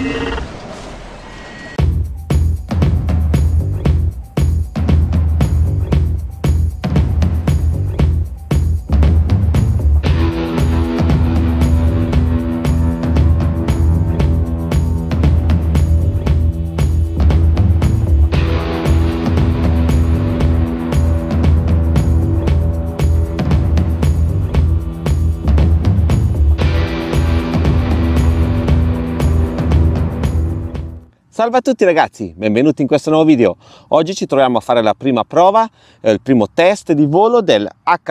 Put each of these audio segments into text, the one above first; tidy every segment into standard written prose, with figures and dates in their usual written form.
Salve a tutti ragazzi, benvenuti in questo nuovo video. Oggi ci troviamo a fare la prima prova, il primo test di volo del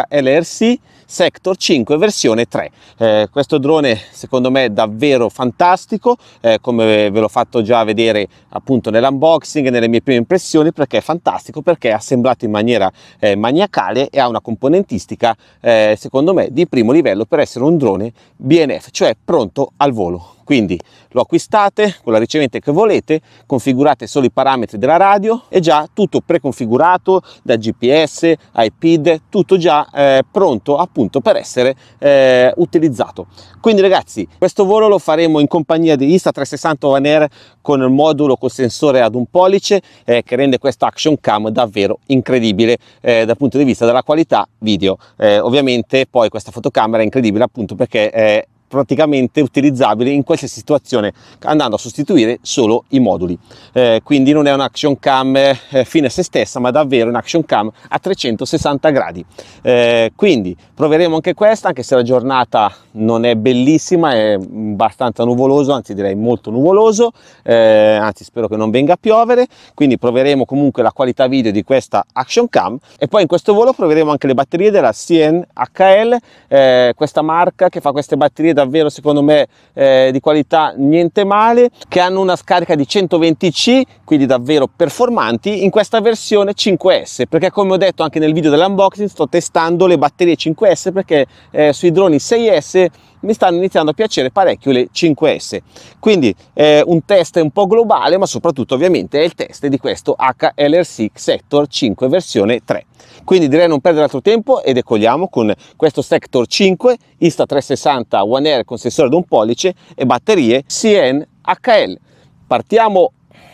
HLRC Sector 5 versione 3. Questo drone secondo me è davvero fantastico, come ve l'ho fatto già vedere appunto nell'unboxing e nelle mie prime impressioni, perché è fantastico, perché è assemblato in maniera maniacale e ha una componentistica secondo me di primo livello per essere un drone BNF, cioè pronto al volo. Quindi lo acquistate con la ricevente che volete, configurate solo i parametri della radio, è già tutto preconfigurato da GPS, iPid, tutto già pronto appunto per essere utilizzato. Quindi ragazzi, questo volo lo faremo in compagnia di Insta360 One Air con il modulo col sensore ad 1 pollice che rende questa action cam davvero incredibile dal punto di vista della qualità video. Ovviamente poi questa fotocamera è incredibile appunto perché è praticamente utilizzabile in qualsiasi situazione, andando a sostituire solo i moduli, quindi non è un action cam fine a se stessa, ma davvero un action cam a 360 gradi. Quindi proveremo anche questa, anche se la giornata non è bellissima, è abbastanza nuvoloso, anzi direi molto nuvoloso, anzi spero che non venga a piovere, quindi proveremo comunque la qualità video di questa action cam. E poi in questo volo proveremo anche le batterie della CNHL, questa marca che fa queste batterie davvero secondo me di qualità niente male, che hanno una scarica di 120C, quindi davvero performanti in questa versione 5S, perché come ho detto anche nel video dell'unboxing sto testando le batterie 5S perché sui droni 6S mi stanno iniziando a piacere parecchio le 5S. Quindi un test un po' globale, ma soprattutto ovviamente è il test di questo HLRC Sector 5 versione 3. Quindi direi non perdere altro tempo e decolliamo con questo Sector 5 Insta360 One Air con sensore ad 1 pollice e batterie CNHL. Partiamo!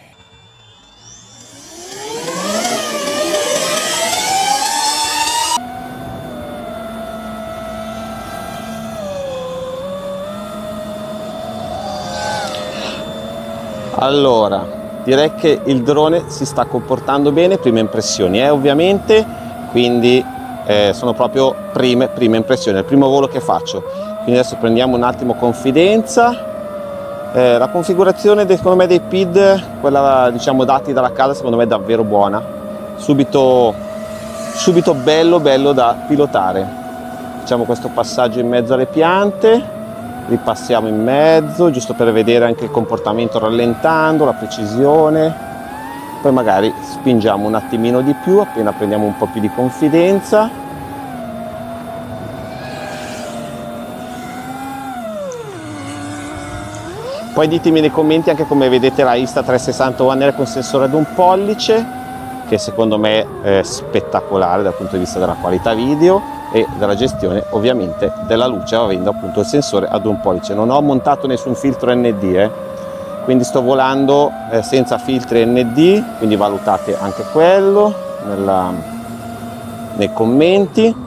Allora, direi che il drone si sta comportando bene, prime impressioni ovviamente, quindi sono proprio prime impressioni, è il primo volo che faccio. Quindi adesso prendiamo un attimo confidenza. La configurazione secondo me dei PID, quella diciamo dati dalla casa, secondo me è davvero buona, subito bello da pilotare. Facciamo questo passaggio in mezzo alle piante, ripassiamo in mezzo giusto per vedere anche il comportamento rallentando, la precisione, poi magari spingiamo un attimino di più appena prendiamo un po' più di confidenza. Poi ditemi nei commenti anche come vedete la Insta360 One Air con sensore ad 1 pollice, che secondo me è spettacolare dal punto di vista della qualità video e della gestione ovviamente della luce, avendo appunto il sensore ad 1 pollice. Non ho montato nessun filtro ND, quindi sto volando senza filtri ND, quindi valutate anche quello nei commenti.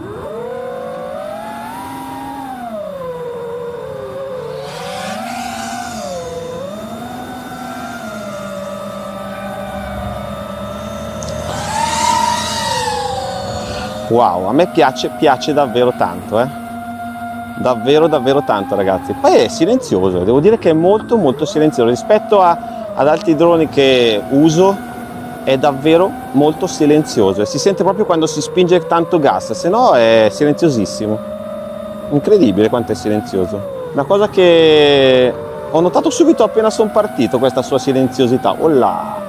Wow, a me piace davvero tanto, davvero tanto ragazzi. Poi è silenzioso, devo dire che è molto silenzioso rispetto ad altri droni che uso, è davvero molto silenzioso e si sente proprio quando si spinge tanto gas, se no è silenziosissimo. Incredibile quanto è silenzioso, una cosa che ho notato subito appena sono partito, questa sua silenziosità. Oh là.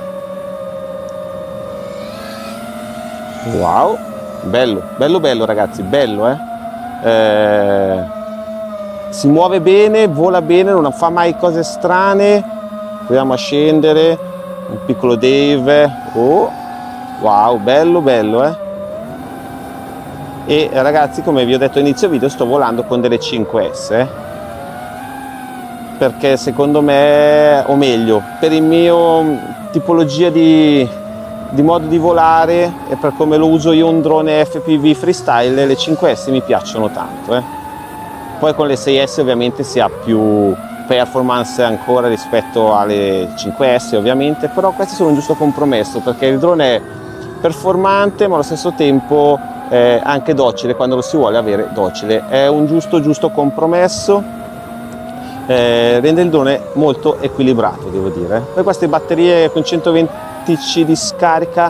Wow, bello ragazzi, bello si muove bene, vola bene, non fa mai cose strane. Proviamo a scendere, un piccolo Dave. Oh, wow, bello E ragazzi, come vi ho detto all'inizio video, sto volando con delle 5S perché secondo me, o meglio, per il mio tipologia di modo di volare e per come lo uso io un drone FPV freestyle, le 5S mi piacciono tanto. Poi con le 6S ovviamente si ha più performance ancora rispetto alle 5S ovviamente, però questi sono un giusto compromesso perché il drone è performante ma allo stesso tempo anche docile quando lo si vuole avere docile. È un giusto compromesso, rende il drone molto equilibrato, devo dire. Poi queste batterie con 120C di scarica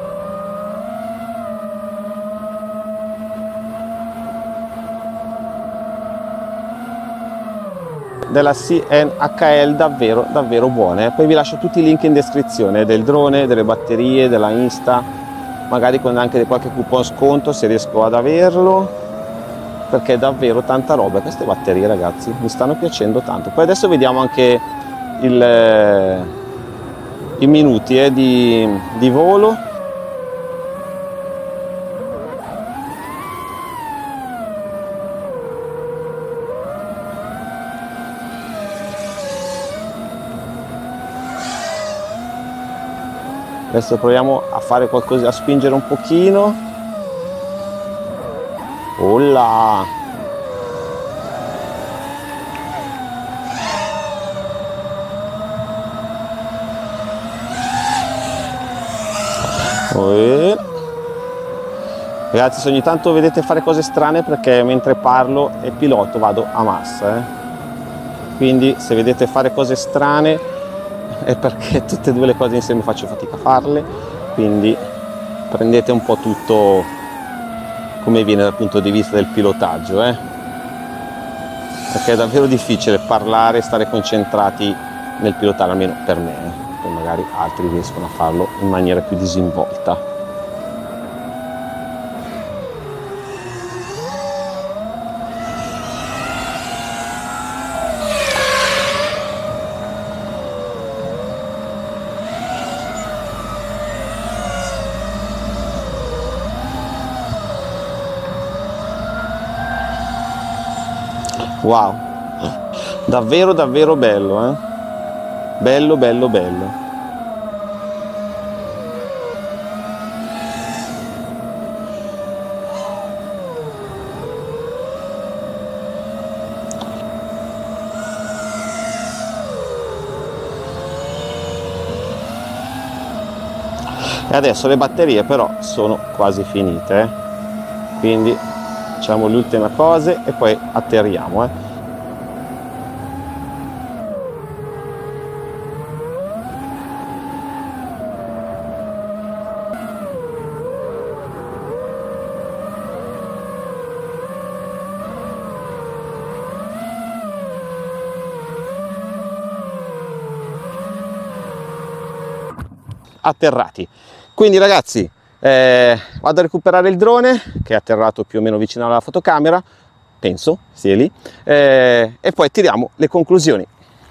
della CNHL davvero buone. Poi vi lascio tutti i link in descrizione del drone, delle batterie, della Insta, magari con anche qualche coupon sconto se riesco ad averlo, perché è davvero tanta roba. Queste batterie, ragazzi, mi stanno piacendo tanto. Poi adesso vediamo anche i minuti di volo. Adesso proviamo a fare qualcosa, a spingere un pochino. Olla! Ragazzi, se ogni tanto vedete fare cose strane perché mentre parlo e piloto vado a massa, quindi se vedete fare cose strane è perché tutte e due le cose insieme faccio fatica a farle, quindi prendete un po' tutto come viene dal punto di vista del pilotaggio, perché è davvero difficile parlare e stare concentrati nel pilotare, almeno per me, poi magari altri riescono a farlo in maniera più disinvolta. Wow, davvero bello, bello. E adesso le batterie però sono quasi finite, quindi facciamo le ultime cose e poi atterriamo. Atterrati. Quindi ragazzi, vado a recuperare il drone che è atterrato più o meno vicino alla fotocamera, penso sia lì, e poi tiriamo le conclusioni.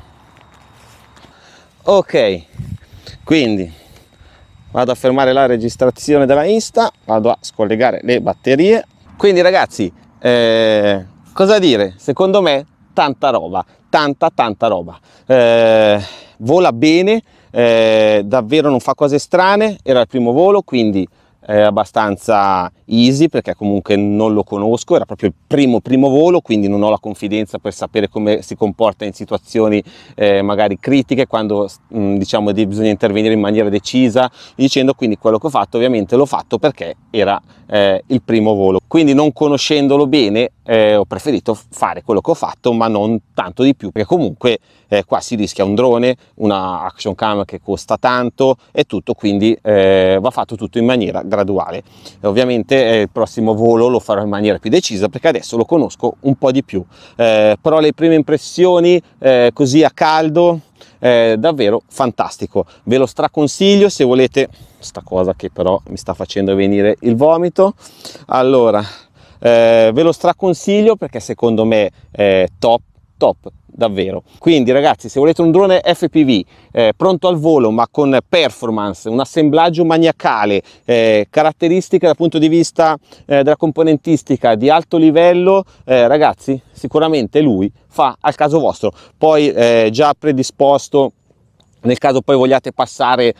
Ok, quindi vado a fermare la registrazione della Insta, vado a scollegare le batterie. Quindi ragazzi, cosa dire? Secondo me tanta roba, tanta roba. Vola bene, davvero non fa cose strane, era il primo volo, quindi è abbastanza easy perché comunque non lo conosco, era proprio il primo volo, quindi non ho la confidenza per sapere come si comporta in situazioni magari critiche, quando diciamo bisogna intervenire in maniera decisa, dicendo. Quindi quello che ho fatto ovviamente l'ho fatto perché era il primo volo, quindi non conoscendolo bene ho preferito fare quello che ho fatto, ma non tanto di più, perché comunque qua si rischia un drone, una action cam che costa tanto e tutto, quindi va fatto tutto in maniera graduale. Ovviamente il prossimo volo lo farò in maniera più decisa perché adesso lo conosco un po' di più, però le prime impressioni così a caldo davvero fantastico, ve lo straconsiglio se volete. Sta cosa che però mi sta facendo venire il vomito. Allora ve lo straconsiglio perché secondo me è top top davvero. Quindi ragazzi, se volete un drone FPV pronto al volo ma con performance, un assemblaggio maniacale, caratteristiche dal punto di vista della componentistica di alto livello, ragazzi, sicuramente lui fa al caso vostro. Poi già predisposto nel caso poi vogliate passare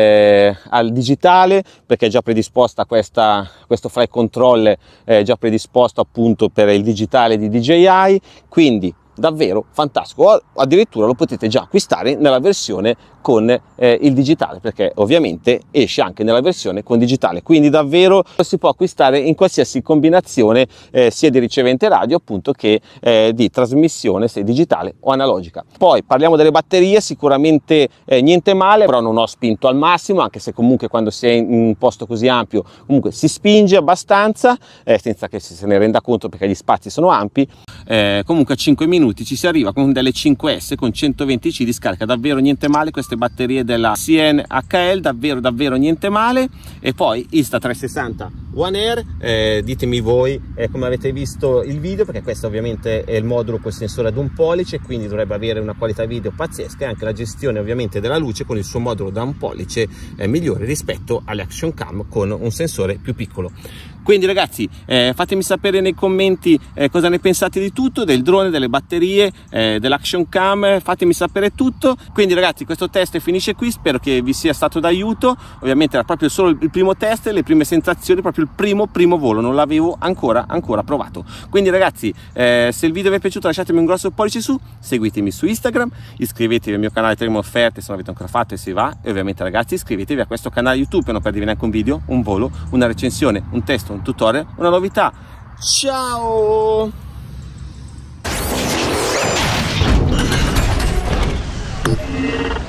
al digitale, perché è già predisposta questo flight control, già predisposto appunto per il digitale di DJI, quindi davvero fantastico. O addirittura lo potete già acquistare nella versione con il digitale, perché ovviamente esce anche nella versione con digitale, quindi davvero si può acquistare in qualsiasi combinazione sia di ricevente radio appunto che di trasmissione, se digitale o analogica. Poi parliamo delle batterie, sicuramente niente male, però non ho spinto al massimo, anche se comunque quando si è in un posto così ampio comunque si spinge abbastanza senza che se ne renda conto, perché gli spazi sono ampi. Comunque a 5 minuti ci si arriva con delle 5S con 120C di scarica, davvero niente male. Queste batterie della CNHL, davvero niente male. E poi Insta360 One Air, ditemi voi come avete visto il video, perché questo ovviamente è il modulo col sensore ad 1 pollice, quindi dovrebbe avere una qualità video pazzesca, e anche la gestione ovviamente della luce con il suo modulo da 1 pollice è migliore rispetto alle action cam con un sensore più piccolo. Quindi ragazzi, fatemi sapere nei commenti cosa ne pensate di tutto, del drone, delle batterie, dell'action cam, fatemi sapere tutto. Quindi ragazzi, questo test finisce qui, spero che vi sia stato d'aiuto. Ovviamente era proprio solo il primo test, le prime sensazioni, proprio il primo volo, non l'avevo ancora provato. Quindi ragazzi, se il video vi è piaciuto lasciatemi un grosso pollice su, seguitemi su Instagram, iscrivetevi al mio canale Termo Offerte se non l'avete ancora fatto e si va, e ovviamente ragazzi iscrivetevi a questo canale YouTube per non perdervi neanche un video, un volo, una recensione, un test, un tutorial, una novità. Ciao!